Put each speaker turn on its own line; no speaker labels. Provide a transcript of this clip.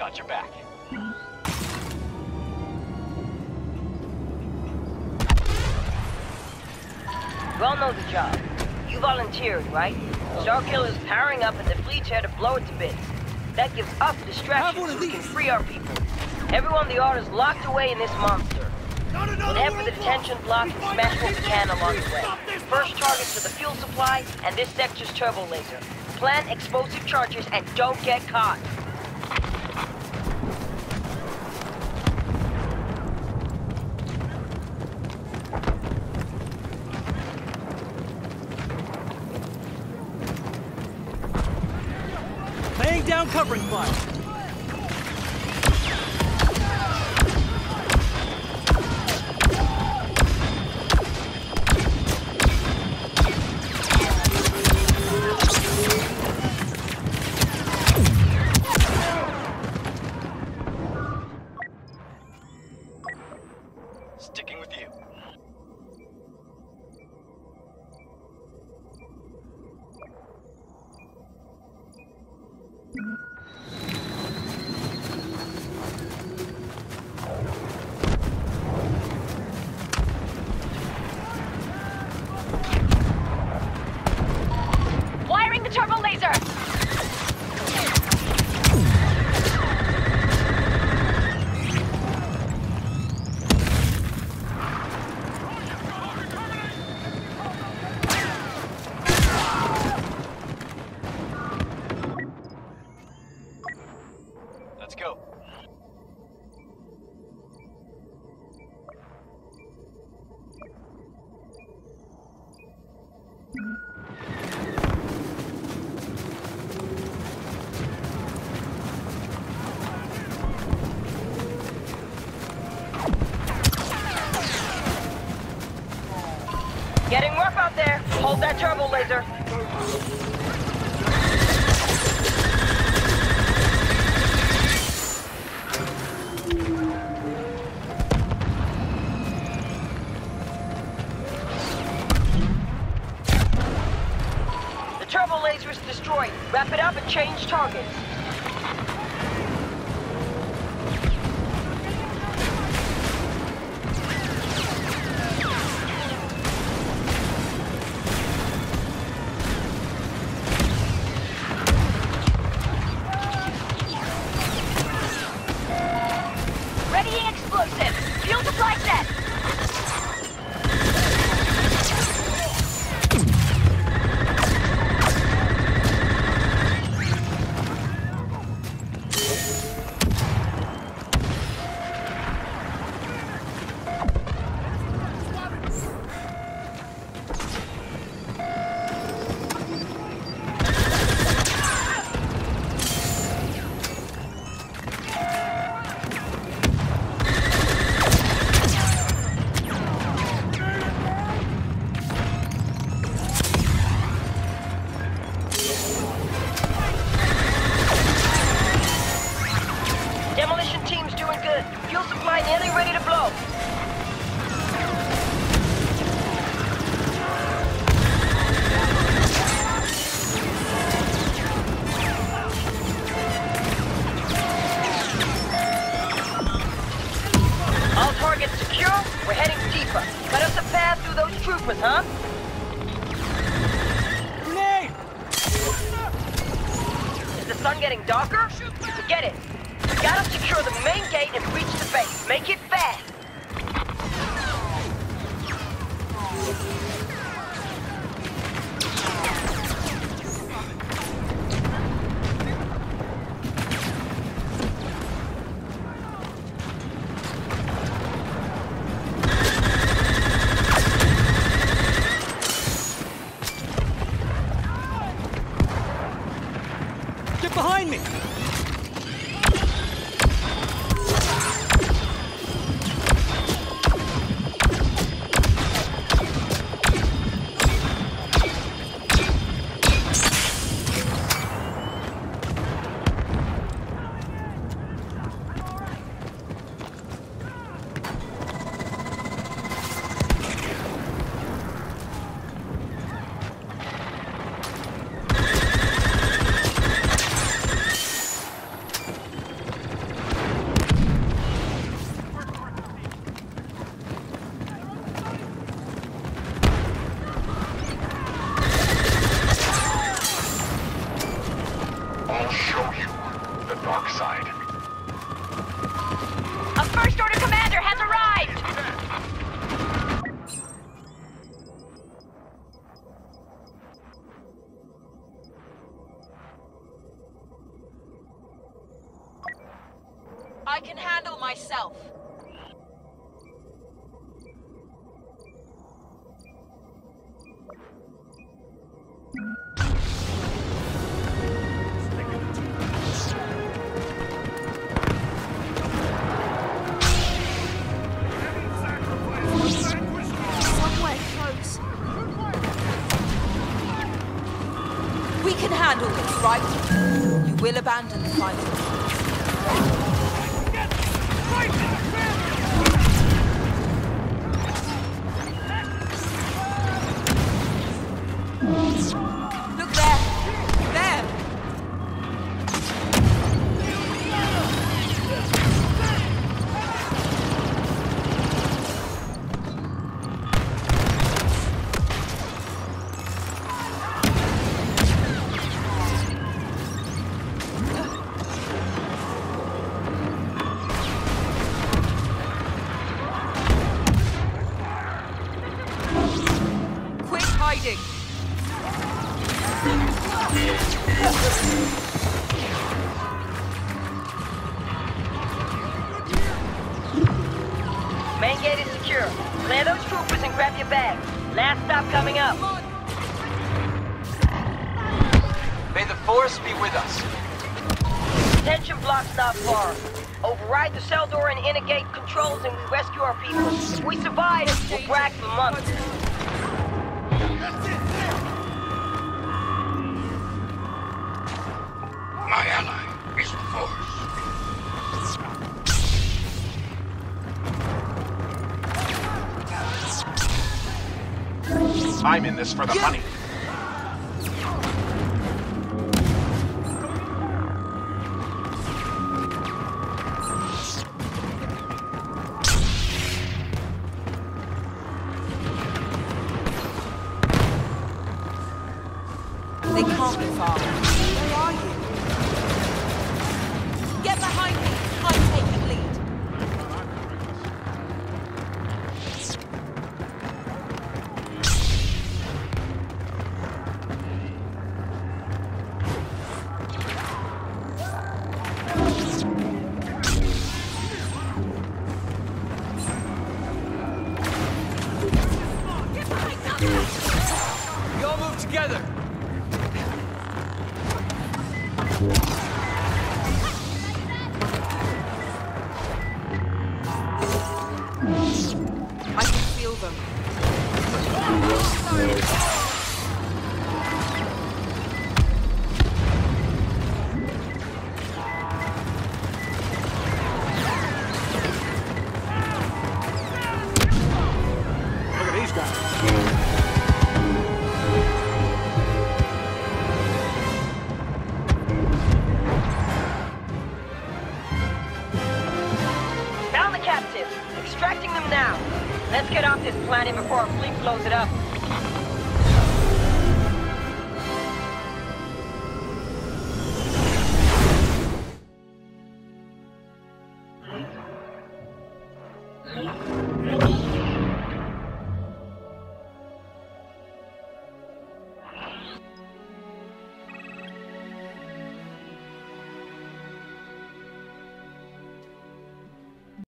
got your back.
You all know the job. You volunteered, right? Starkiller's powering up and the fleet's here to blow it to bits. That gives us distraction so we can free our people. Everyone on the Order's locked away in this monster. We'll head for the detention block and smash what we can along the way. First targets are the fuel supply and this sector's turbo laser. Plant explosive charges and don't get caught.
Laying down covering fire.
Sticking with you.
Wiring the turbo laser!
Let's go.
Getting rough out there. Hold that turbo laser. The turbo laser is destroyed. Wrap it up and change targets.
Readying explosive! Fuel supply set!
Demolition team's doing good. Fuel supply nearly ready to blow. All targets secure. We're heading deeper. Cut us a path through those troopers, huh?
Grenade!
Is the sun getting darker? Forget it. We gotta secure the main gate and reach the base. Make it fast.
Get behind me!
dark side.
A First Order commander has arrived!
I can handle myself.
Somewhere close.
We can handle this, right? You will abandon the fight. Look there! There! Quit hiding!
Main gate is secure. Clear those troopers and grab your bags. Last stop coming up.
May the Force be with us.
Detention block's not far. Override the cell door and inner gate controls and we rescue our people. If we survive, we'll brag for months.
My ally is the Force. I'm in this for the money.
They can't be far. Where are you? Get behind me! I'm taking lead.
We all move together.
I can feel them.
Look at these guys.
Found the captives. Extracting them now. Let's get off this planet before our fleet blows it up.